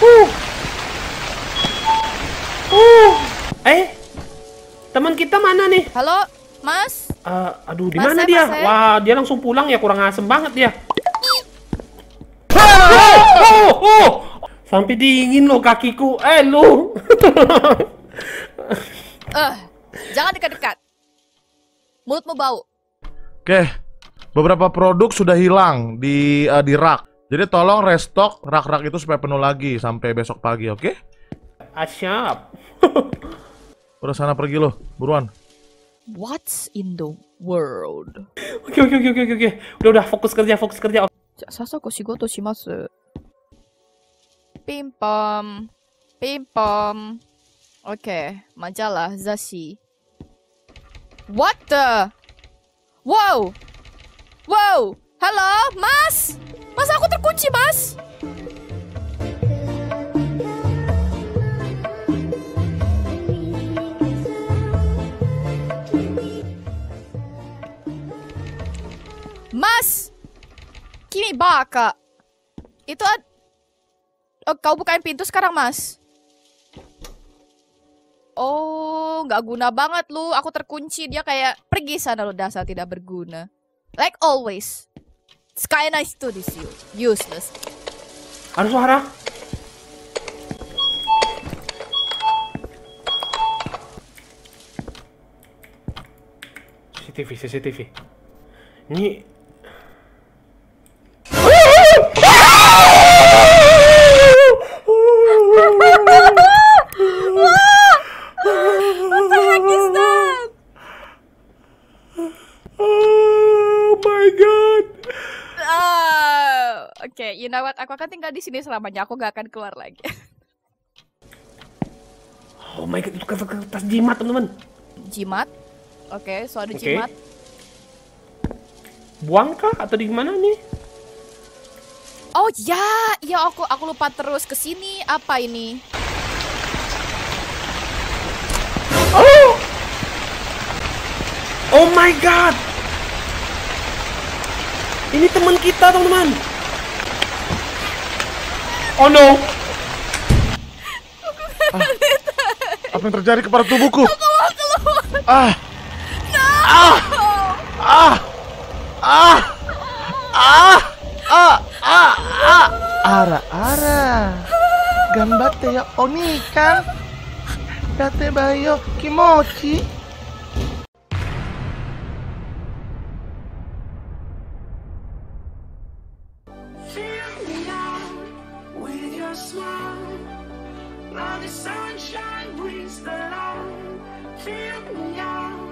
Uh. Teman kita mana nih? Halo, Mas? Aduh, di Mas, mana Mas, dia? Mas. Wah, dia langsung pulang ya, kurang asem banget dia. Sampai dingin loh kakiku. Lu. Jangan dekat-dekat. Mulutmu bau. Oke, beberapa produk sudah hilang di rak. Jadi tolong restock rak-rak itu supaya penuh lagi sampai besok pagi, oke? Siap. Udah sana pergi lo, buruan. What's in the world? Oke. Udah fokus kerja. Sasako shigoto shimasu. Pimpom. Oke, majalah Zashi. What the? Wow. Halo, Mas? Mas, aku terkunci, Mas. Mas, Kimi baka. Itu kau bukain pintu sekarang, Mas. Oh, nggak guna banget lu. Aku terkunci. Dia kayak pergi sana lo, dasar tidak berguna. Like always. Sky nice to this you. Useless. Ada suara. CCTV. Ini Oke, you know what? Aku akan tinggal di sini selamanya. Aku gak akan keluar lagi. oh my god, itu kertas jimat, teman-teman. Jimat? Oke, so ada jimat. Buang kah atau di mana nih? Oh ya, aku lupa terus ke sini. Apa ini? Oh my god. Ini teman kita, teman-teman. Oh no. Apa yang terjadi kepada tubuhku? Aku mau keluar. Ara. Gambatte ya Oni-kan. Date bayo kimochi. Now the sunshine brings the light. Fill me out.